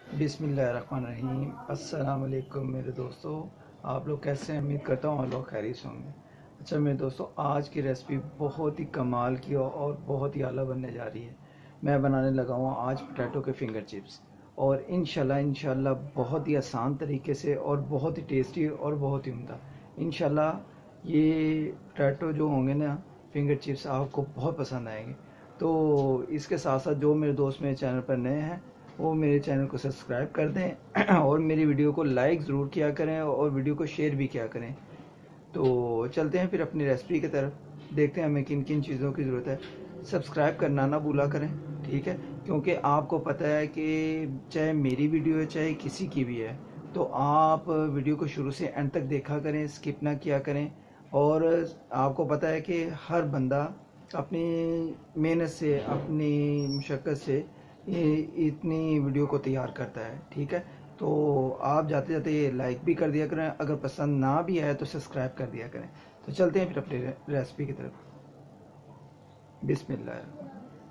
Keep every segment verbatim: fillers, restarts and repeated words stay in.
बिस्मिल्लाहिर्रहमानिर्रहीम। अस्सलाम वालेकुम मेरे दोस्तों, आप लोग कैसे हैं? उम्मीद करता हूँ आप लोग खैरियत होंगे। अच्छा मेरे दोस्तों, आज की रेसिपी बहुत ही कमाल की और बहुत ही आला बनने जा रही है। मैं बनाने लगा हूँ आज पोटैटो के फिंगर चिप्स, और इंशाल्लाह इंशाल्लाह बहुत ही आसान तरीके से और बहुत ही टेस्टी और बहुत ही उम्दा। इंशाल्लाह ये पोटैटो जो होंगे ना फिंगर चिप्स आपको बहुत पसंद आएंगे। तो इसके साथ साथ जो मेरे दोस्त मेरे चैनल पर नए हैं वो मेरे चैनल को सब्सक्राइब कर दें और मेरी वीडियो को लाइक ज़रूर किया करें और वीडियो को शेयर भी किया करें। तो चलते हैं फिर अपनी रेसिपी की तरफ, देखते हैं हमें किन किन चीज़ों की ज़रूरत है। सब्सक्राइब करना ना भूला करें, ठीक है? क्योंकि आपको पता है कि चाहे मेरी वीडियो है चाहे किसी की भी है, तो आप वीडियो को शुरू से एंड तक देखा करें, स्किप ना किया करें। और आपको पता है कि हर बंदा अपनी मेहनत से, अपनी मुशक्क़त से ये इतनी वीडियो को तैयार करता है, ठीक है? तो आप जाते जाते ये लाइक भी कर दिया करें, अगर पसंद ना भी आए तो सब्सक्राइब कर दिया करें। तो चलते हैं फिर अपनी रेसिपी की तरफ। बिस्मिल्लाह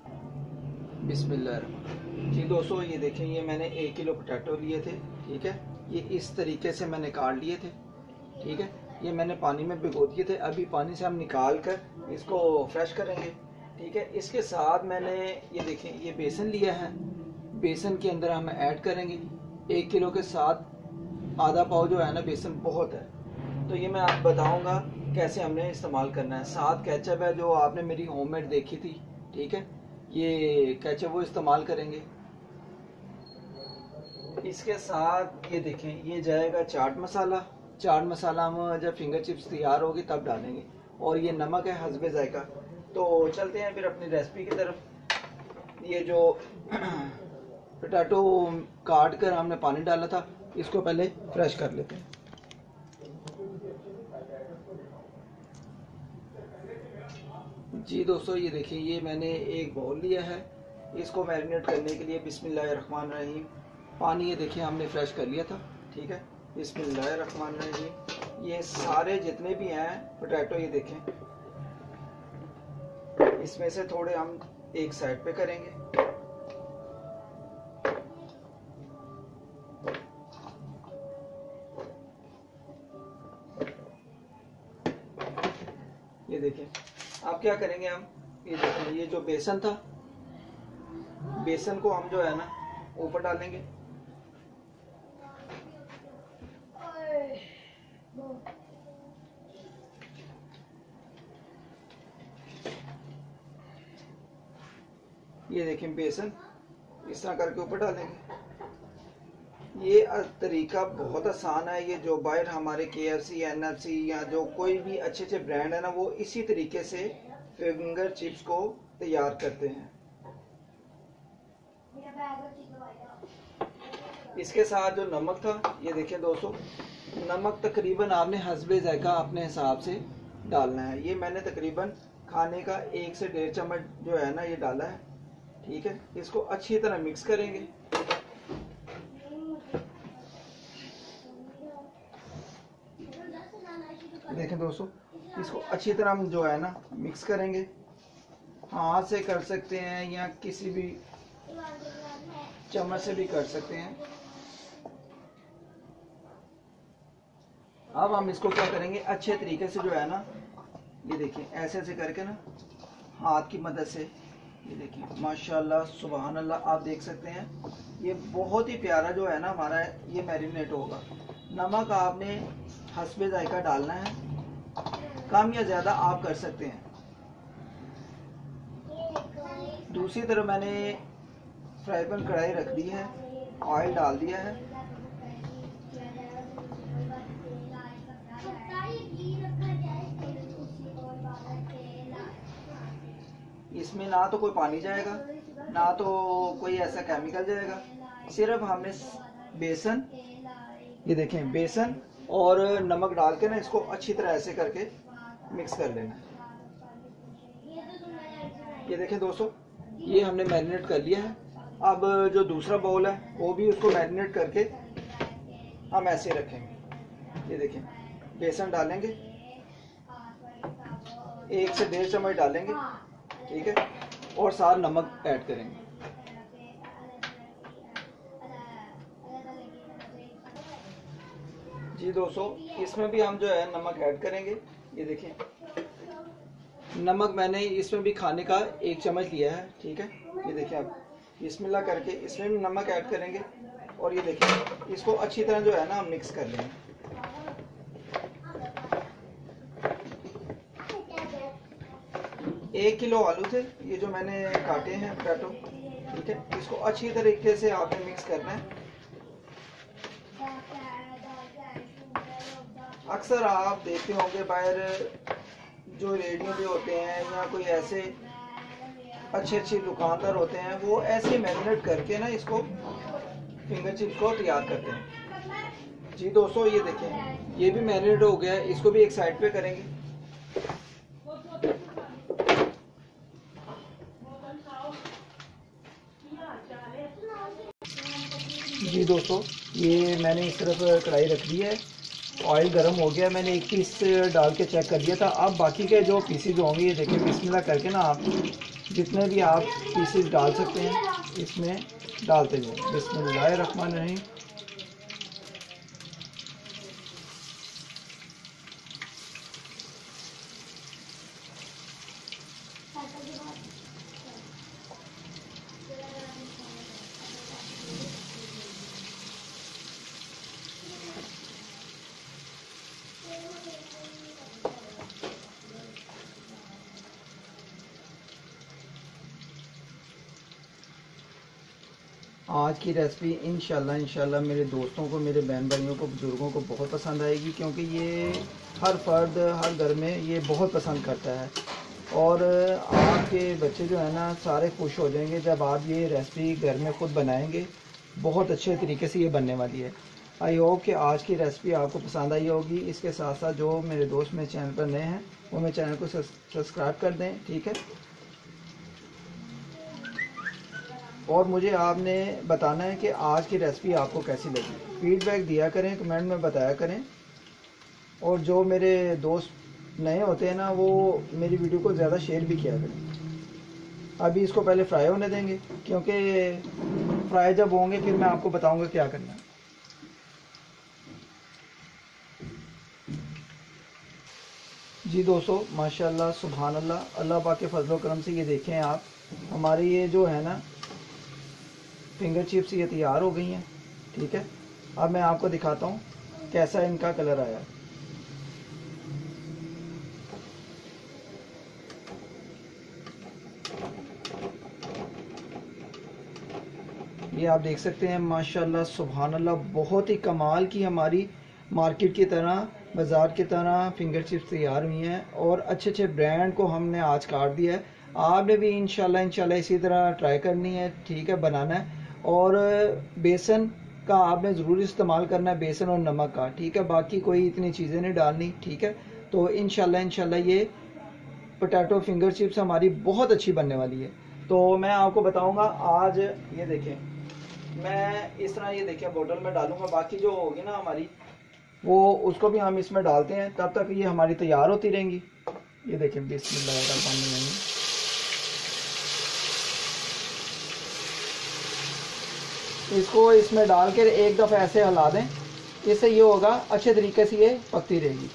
बिस्मिल्लाह। जी दोस्तों, ये देखें, ये मैंने एक किलो पोटैटो लिए थे, ठीक है? ये इस तरीके से मैंने काट लिए थे, ठीक है? ये मैंने पानी में भिगो दिए थे, अभी पानी से हम निकाल कर इसको फ्रेश करेंगे, ठीक है? इसके साथ मैंने ये देखें, ये बेसन लिया है। बेसन के अंदर हम ऐड करेंगे एक किलो के साथ आधा पाव जो है ना बेसन बहुत है, तो ये मैं आपको बताऊंगा कैसे हमने इस्तेमाल करना है। साथ केचप है जो आपने मेरी होममेड देखी थी, ठीक है? ये केचप वो इस्तेमाल करेंगे। इसके साथ ये देखें, ये जाएगा चाट मसाला। चाट मसाला हम जब फिंगर चिप्स तैयार होगी तब डालेंगे, और ये नमक है हस्बे जायका। तो चलते हैं फिर अपनी रेसिपी की तरफ। ये जो पोटैटो काट कर हमने पानी डाला था, इसको पहले फ्रेश कर लेते हैं। जी दोस्तों, ये देखिए, ये मैंने एक बाउल लिया है इसको मैरिनेट करने के लिए। बिस्मिल्लाहिर्रहमानिर्रहीम। पानी ये देखिए हमने फ्रेश कर लिया था, ठीक है? बिस्मिल्लाहिर्रहमानिर्रहीम। ये सारे जितने भी हैं पोटैटो, ये देखें, इसमें से थोड़े हम एक साइड पे करेंगे। ये देखें, अब क्या करेंगे हम, ये देखें, ये जो बेसन था, बेसन को हम जो है ना ऊपर डालेंगे। ये देखें, बेसन इस तरह करके ऊपर डालेंगे। ये तरीका बहुत आसान है। ये जो बाहर हमारे के F C, N F C या जो कोई भी अच्छे अच्छे ब्रांड है ना, वो इसी तरीके से फिंगर चिप्स को तैयार करते हैं। इसके साथ जो नमक था, ये देखिए दोस्तों, नमक तकरीबन आपने हस्बे जायका अपने हिसाब से डालना है। ये मैंने तकरीबन खाने का एक से डेढ़ चम्मच जो है ना ये डाला है, ठीक है? इसको अच्छी तरह मिक्स करेंगे। देखें दोस्तों, इसको अच्छी तरह हम जो है ना मिक्स करेंगे। हाथ से कर सकते हैं या किसी भी चम्मच से भी कर सकते हैं। अब हम इसको क्या करेंगे, अच्छे तरीके से जो है ना, ये देखिए, ऐसे ऐसे करके ना हाथ की मदद से, ये देखिए, माशाल्लाह सुभान अल्लाह, आप देख सकते हैं ये बहुत ही प्यारा जो है ना हमारा ये मैरिनेट होगा। नमक आपने हस्बे जायका डालना है, कम या ज़्यादा आप कर सकते हैं। दूसरी तरफ मैंने फ्राई पैन कढ़ाई रख दी है, ऑयल डाल दिया है। इसमें ना तो कोई पानी जाएगा ना तो कोई ऐसा केमिकल जाएगा, सिर्फ हमने बेसन, ये देखें, बेसन और नमक डाल के ना इसको अच्छी तरह ऐसे करके मिक्स कर लेना है। ये देखें दोस्तों, ये हमने मैरिनेट कर लिया है। अब जो दूसरा बाउल है वो भी उसको मैरिनेट करके हम ऐसे रखेंगे। ये देखें, बेसन डालेंगे, एक से डेढ़ चम्मच डालेंगे, ठीक है? और साथ नमक ऐड करेंगे। जी दोस्तों, इसमें भी हम जो है नमक ऐड करेंगे। ये देखिए, नमक मैंने इसमें भी खाने का एक चम्मच लिया है, ठीक है। ये देखिए आप बिस्मिल्लाह करके इसमें भी नमक ऐड करेंगे और ये देखिए इसको अच्छी तरह जो है ना हम मिक्स कर लेंगे। एक किलो आलू थे ये जो मैंने काटे हैं पोटैटो, ठीक है। इसको अच्छी तरीके से आपने मिक्स करना है। अक्सर आप देखते होंगे बाहर जो रेडियो पे होते हैं या कोई ऐसे अच्छे अच्छे दुकानदार होते हैं, वो ऐसे मैरिनेट करके ना इसको फिंगर चिप्स को तैयार करते हैं। जी दोस्तों, ये देखें ये भी मैरिनेट हो गया है, इसको भी एक साइड पे करेंगे। जी दोस्तों, ये मैंने इस तरफ कढ़ाई रख दी है, ऑयल गर्म हो गया, मैंने एक पीस डाल के चेक कर दिया था। अब बाकी के जो पीसेज होंगे ये देखिए बिस्मिल्लाह करके ना आप जितने भी आप पीसेस डाल सकते हैं इसमें डालते जाए। बिस्मिल्लाहिर्रहमानिर्रहीम। आज की रेसिपी इंशाल्लाह इंशाल्लाह मेरे दोस्तों को, मेरे बहन भाइयों को, बुज़ुर्गों को बहुत पसंद आएगी, क्योंकि ये हर फर्द हर घर में ये बहुत पसंद करता है। और आपके बच्चे जो है ना सारे खुश हो जाएंगे जब आप ये रेसिपी घर में ख़ुद बनाएंगे। बहुत अच्छे तरीके से ये बनने वाली है। आई होप कि आज की रेसिपी आपको पसंद आई होगी। इसके साथ साथ जो मेरे दोस्त मेरे चैनल पर नए हैं वो मेरे चैनल को सब्सक्राइब कर दें, ठीक है। और मुझे आपने बताना है कि आज की रेसिपी आपको कैसी लगी। फीडबैक दिया करें, कमेंट में बताया करें। और जो मेरे दोस्त नए होते हैं ना वो मेरी वीडियो को ज़्यादा शेयर भी किया करें। अभी इसको पहले फ्राई होने देंगे, क्योंकि फ्राई जब होंगे फिर मैं आपको बताऊंगा क्या करना है। जी दोस्तों, माशाल्लाह सुभान अल्लाह, अल्लाह पाक के फजलो करम से ये देखें आप हमारी ये जो है ना फिंगर चिप्स ये तैयार हो गई हैं, ठीक है। अब मैं आपको दिखाता हूँ कैसा इनका कलर आया। ये आप देख सकते हैं माशाल्लाह सुभान अल्लाह, बहुत ही कमाल की हमारी मार्केट की तरह, बाज़ार की तरह फिंगर चिप्स तैयार हुई हैं। और अच्छे अच्छे ब्रांड को हमने आज काट दिया है। आपने भी इंशाल्लाह इंशाल्लाह इसी तरह ट्राई करनी है, ठीक है, बनाना है। और बेसन का आपने ज़रूर इस्तेमाल करना है, बेसन और नमक का, ठीक है। बाकी कोई इतनी चीज़ें नहीं डालनी, ठीक है। तो इंशाल्लाह इंशाल्लाह ये पोटैटो फिंगर चिप्स हमारी बहुत अच्छी बनने वाली है। तो मैं आपको बताऊंगा आज, ये देखें मैं इस तरह ये देखिए बोतल में डालूंगा। बाकी जो होगी ना हमारी वो उसको भी हम इसमें डालते हैं, तब तक ये हमारी तैयार होती रहेंगी। ये देखें बिस्मिल्लाह, इसको इसमें डाल कर एक दफ़ा ऐसे हिला दें, इससे ये होगा अच्छे तरीके से ये पकती रहेगी।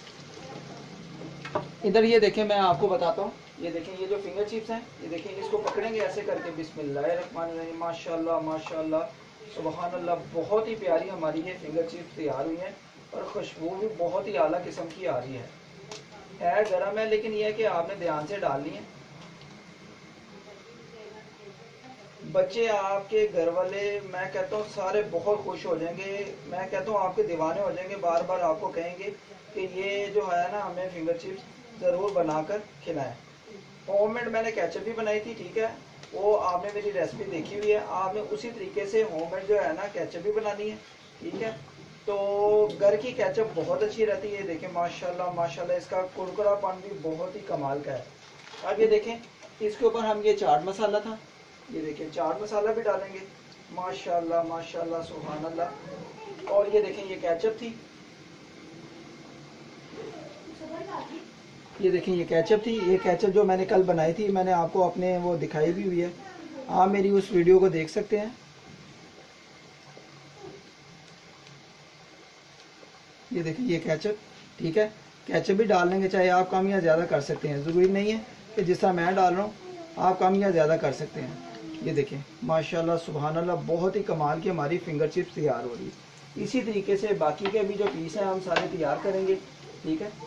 इधर ये देखें मैं आपको बताता हूँ, ये देखें ये जो फिंगर चिप्स हैं ये देखें, इसको पकड़ेंगे ऐसे करके। बिस्मिल्लाहिर्रहमानिर्रहीम। माशाल्लाह माशाल्लाह सुभान अल्लाह, बहुत ही प्यारी हमारी ये फिंगर चिप्स तैयार हुई हैं और खुशबू भी बहुत ही आला किस्म की आ रही है। है गर्म है लेकिन ये है कि आपने ध्यान से डालनी है। बच्चे आपके घर वाले मैं कहता हूँ सारे बहुत खुश हो जाएंगे। मैं कहता हूँ आपके दीवाने हो जाएंगे, बार बार आपको कहेंगे कि ये जो है ना हमें फिंगर चिप्स ज़रूर बनाकर खिलाएं। होममेड मैंने केचप भी बनाई थी, ठीक है, वो आपने मेरी रेसिपी देखी हुई है। आपने उसी तरीके से होममेड जो है ना केचप भी बनानी है, ठीक है। तो घर की केचप बहुत अच्छी रहती है। देखें माशाल्लाह माशाल्लाह, इसका कुरकुरापन भी बहुत ही कमाल का है। अब ये देखें इसके ऊपर हम ये चाट मसाला था, ये देखिए चाट मसाला भी डालेंगे। माशाल्लाह माशाल्लाह सुभान अल्लाह। और ये देखें ये केचप थी, ये देखें ये केचप थी। ये केचप जो मैंने कल बनाई थी मैंने आपको अपने वो दिखाई भी हुई है, आप मेरी उस वीडियो को देख सकते हैं। ये देखिए ये केचप, ठीक है, केचप भी डाल लेंगे, चाहे आप कम या ज़्यादा कर सकते हैं, ज़रूरी नहीं है कि जिस तरह मैं डाल रहा हूँ आप कम या ज़्यादा कर सकते हैं। ये देखें माशाल्लाह सुभान अल्लाह, बहुत ही कमाल की हमारी फिंगर चिप्स तैयार हो रही है। इसी तरीके से बाकी के भी जो पीस हैं हम सारे तैयार करेंगे, ठीक है।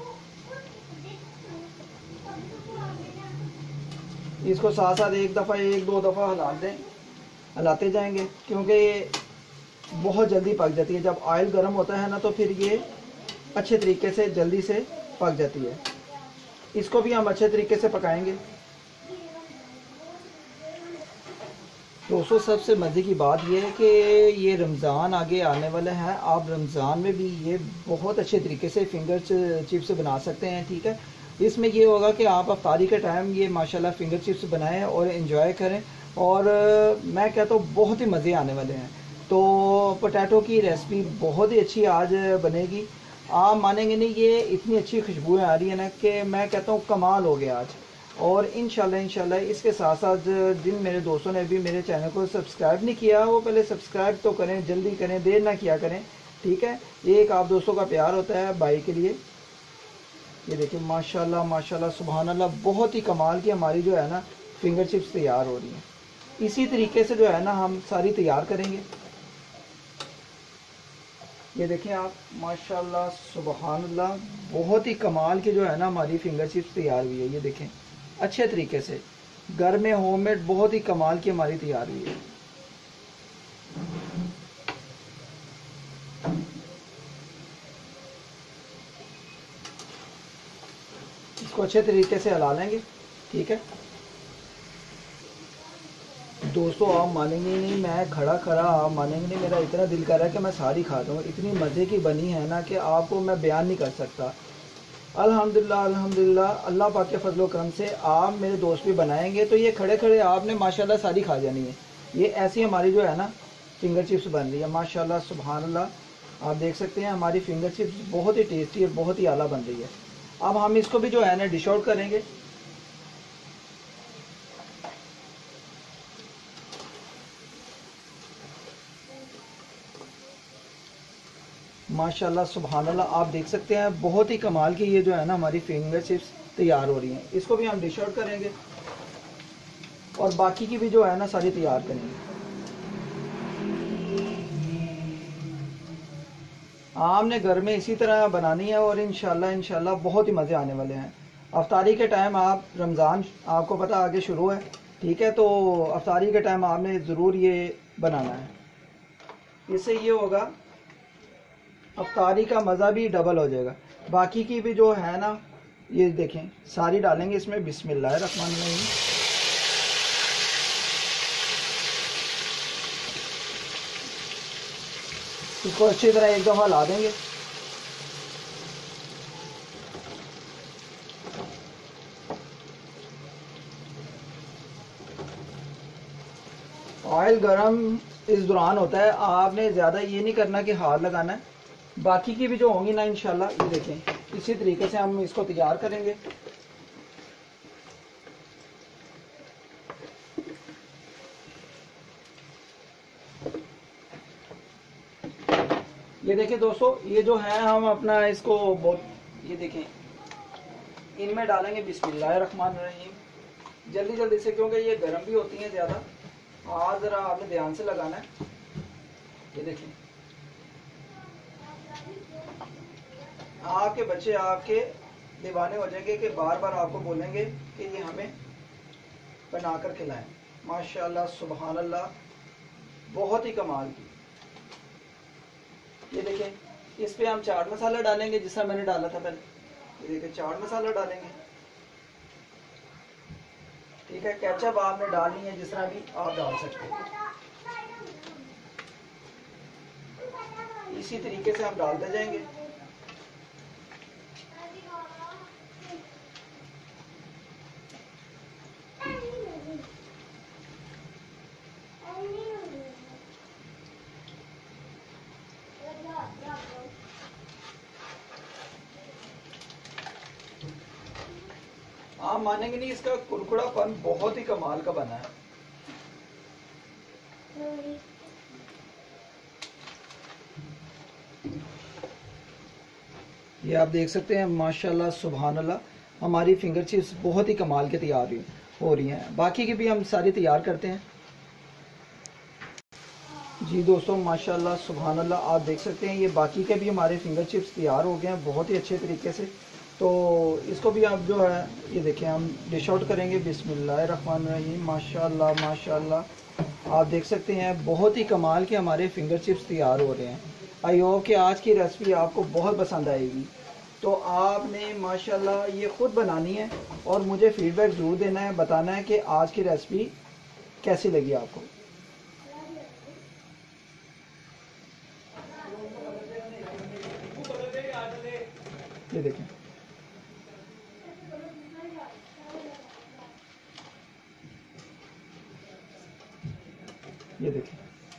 इसको साथ साथ एक दफ़ा एक दो दफ़ा हिला दें, हिलाते जाएंगे, क्योंकि ये बहुत जल्दी पक जाती है। जब ऑयल गर्म होता है ना तो फिर ये अच्छे तरीके से जल्दी से पक जाती है। इसको भी हम अच्छे तरीके से पकाएंगे। दोस्तों सबसे मज़े की बात यह है कि ये रमज़ान आगे आने वाला है, आप रमज़ान में भी ये बहुत अच्छे तरीके से फिंगर चिप्स बना सकते हैं, ठीक है। इसमें ये होगा कि आप अफ्तारी के टाइम ये माशाल्लाह फिंगर चिप्स बनाएं और एंजॉय करें, और मैं कहता हूँ बहुत ही मज़े आने वाले हैं। तो पोटैटो की रेसिपी बहुत ही अच्छी आज बनेगी, आप मानेंगे नहीं, ये इतनी अच्छी खुशबुएँ आ रही है ना कि मैं कहता हूँ कमाल हो गया आज। और इंशाल्लाह इंशाल्लाह इसके साथ साथ जिन मेरे दोस्तों ने अभी मेरे चैनल को सब्सक्राइब नहीं किया वो पहले सब्सक्राइब तो करें, जल्दी करें, देर ना किया करें, ठीक है। एक आप दोस्तों का प्यार होता है भाई के लिए। ये देखिए माशाल्लाह माशाल्लाह सुभान अल्लाह, बहुत ही कमाल की हमारी जो है ना फिंगर चिप्स तैयार हो रही हैं। इसी तरीके से जो है ना हम सारी तैयार करेंगे। ये देखें आप माशाल्लाह सुभान अल्लाह, बहुत ही कमाल की जो है ना हमारी फिंगर चिप्स तैयार हुई है। ये देखें अच्छे तरीके से घर में होममेड बहुत ही कमाल की हमारी तैयार हुई है। इसको अच्छे तरीके से हिला लेंगे, ठीक है। दोस्तों आप मानेंगे नहीं, मैं खड़ा खड़ा आप मानेंगे नहीं, मेरा इतना दिल कर रहा है कि मैं सारी खाता हूँ। इतनी मज़े की बनी है ना कि आपको मैं बयान नहीं कर सकता। अल्हम्दुलिल्लाह अल्हम्दुलिल्लाह, अल्लाह पाक के फजलो करम से आप मेरे दोस्त भी बनाएंगे तो ये खड़े खड़े आपने माशाल्लाह सारी खा जानी है। ये ऐसी हमारी जो है ना फिंगर चिप्स बन रही है माशाल्लाह सुभान अल्लाह। आप देख सकते हैं हमारी फिंगर चिप्स बहुत ही टेस्टी और बहुत ही आला बन रही है। अब हम इसको भी जो है ना डिश आउट करेंगे। माशाल्लाह सुभान अल्लाह, आप देख सकते हैं बहुत ही कमाल की ये जो है ना हमारी फिंगर चिप्स तैयार हो रही हैं। इसको भी हम डिश आउट करेंगे और बाकी की भी जो है ना सारी तैयार करेंगे। आपने घर में इसी तरह बनानी है और इंशाल्लाह इंशाल्लाह बहुत ही मज़े आने वाले हैं। अफ्तारी के टाइम आप रमज़ान आपको पता आगे शुरू है, ठीक है, तो अफ्तारी के टाइम आपने ज़रूर ये बनाना है। इससे ये होगा अफ्तारी का मज़ा भी डबल हो जाएगा। बाकी की भी जो है ना ये देखें सारी डालेंगे इसमें, बिस्मिल्लाहिर्रहमानिर्रहीम। इसको अच्छी तरह एक दफ़ा ला देंगे। ऑयल गरम इस दौरान होता है, आपने ज़्यादा ये नहीं करना कि हाथ लगाना है। बाकी की भी जो होंगी ना इंशाल्लाह ये देखें इसी तरीके से हम इसको तैयार करेंगे। ये देखें दोस्तों, ये जो है हम अपना इसको ये देखें इनमें डालेंगे बिस्मिल्लाहिर्रहमानिर्रहीम जल्दी जल्दी से, क्योंकि ये गर्म भी होती हैं ज़्यादा। आज ज़रा आपने ध्यान से लगाना है। ये देखें आपके बच्चे आपके दीवाने हो जाएंगे कि बार बार आपको बोलेंगे कि ये हमें बनाकर खिलाएं। माशाल्लाह सुभान अल्लाह, बहुत ही कमाल की। ये देखें इस पे हम चाट मसाला डालेंगे जिस तरह मैंने डाला था पहले। ये देखें चाट मसाला डालेंगे, ठीक है। केचप आपने डालनी है जिस तरह भी आप डाल सकते हैं। इसी तरीके से हम डालते जाएंगे। आप मानेंगे नहीं, इसका कुरकुरापन बहुत ही कमाल का बना है। ये आप देख सकते हैं माशाल्लाह सुभान अल्लाह, हमारी फिंगर चिप्स बहुत ही कमाल के तैयार हो रही हैं। बाकी की भी हम सारी तैयार करते हैं। जी दोस्तों माशाल्लाह सुभान अल्लाह, आप देख सकते हैं ये बाकी के भी हमारे फिंगर चिप्स तैयार हो गए हैं बहुत ही अच्छे तरीके से। तो इसको भी आप जो है ये देखें हम डिश आउट करेंगे। बिस्मिल्लाहिर्रहमानिर्रहीम। माशाल्लाह माशाल्लाह, आप देख सकते हैं बहुत ही कमाल के हमारे फिंगर चिप्स तैयार हो रहे हैं। आई होप कि आज की रेसिपी आपको बहुत पसंद आएगी। तो आपने माशाल्लाह ये ख़ुद बनानी है और मुझे फीडबैक ज़रूर देना है, बताना है कि आज की रेसिपी कैसी लगी आपको। ये देखें, ये देखें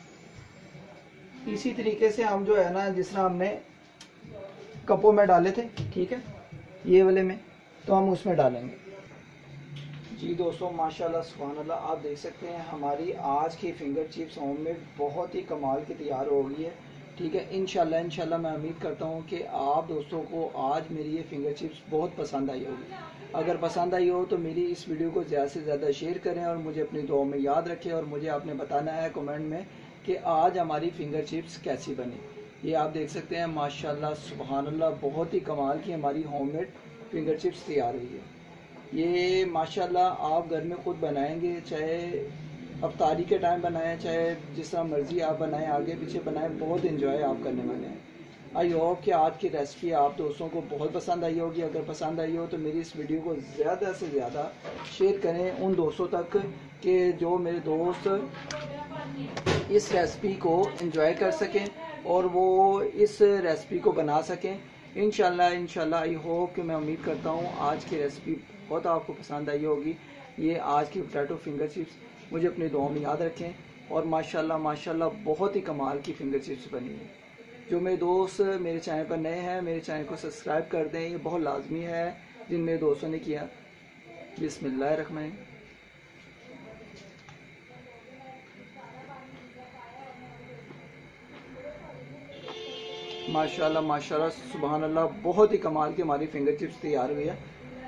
इसी तरीके से हम जो है ना, जिस तरह हमने कपों में डाले थे, ठीक है, ये वाले में तो हम उसमें डालेंगे। जी दोस्तों माशाल्लाह सुभान अल्लाह, आप देख सकते हैं हमारी आज की फिंगर चिप्स होममेड बहुत ही कमाल की तैयार हो गई है। ठीक है, इंशाल्लाह इंशाल्लाह मैं उम्मीद करता हूँ कि आप दोस्तों को आज मेरी ये फिंगर चिप्स बहुत पसंद आई होगी। अगर पसंद आई हो तो मेरी इस वीडियो को ज़्यादा से ज़्यादा शेयर करें और मुझे अपनी दुआ में याद रखें। और मुझे आपने बताना है कमेंट में कि आज हमारी फिंगर चिप्स कैसी बनी। ये आप देख सकते हैं माशाल्लाह सुभान अल्लाह, बहुत ही कमाल की हमारी होममेड फिंगर चिप्स तैयार हुई है। ये माशाल्लाह आप घर में खुद बनाएंगे, चाहे अफ्तारी के टाइम बनाएं, चाहे जिस तरह मर्ज़ी आप बनाएं, आगे पीछे बनाएं, बहुत इंजॉय आप करने वाले हैं। आई होप कि आज की रेसिपी आप दोस्तों को बहुत पसंद आई होगी। अगर पसंद आई हो तो मेरी इस वीडियो को ज़्यादा से ज़्यादा शेयर करें उन दोस्तों तक कि जो मेरे दोस्त इस रेसिपी को एंजॉय कर सकें और वो इस रेसिपी को बना सकें। इंशाल्लाह इंशाल्लाह आई होप कि मैं उम्मीद करता हूँ आज की रेसिपी बहुत आपको पसंद आई होगी। ये आज की पोटैटो फिंगर चिप्स मुझे अपनी दुआ में याद रखें। और माशाल्लाह माशाल्लाह बहुत ही कमाल की फिंगर चिप्स बनी है। जो मेरे दोस्त मेरे चैनल पर नए हैं, मेरे चैनल को सब्सक्राइब कर दें, ये बहुत लाजमी है जिन मेरे दोस्तों ने किया। बिस्मिल्लाहिर्रहमान। माशाल्लाह माशाल्लाह सुभान अल्लाह, बहुत ही कमाल की हमारी फिंगर चिप्स तैयार हुई है।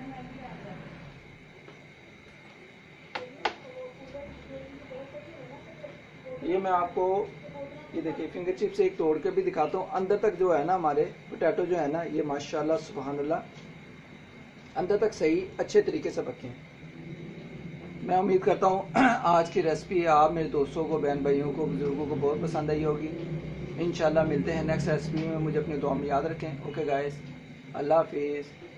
ये मैं आपको ये देखिए फिंगर चिप्स एक तोड़ के भी दिखाता हूँ। अंदर तक जो है ना हमारे पोटैटो जो है ना, ये माशाल्लाह सुभान अल्लाह अंदर तक सही अच्छे तरीके से पके हैं। मैं उम्मीद करता हूँ आज की रेसिपी आप मेरे दोस्तों को, बहन भाइयों को, बुजुर्गों को बहुत पसंद आई होगी। इंशाल्लाह मिलते हैं नेक्स्ट रेसिपी में। मुझे अपनी दुआ में याद रखें। ओके गाइस, अल्लाह हाफिज़।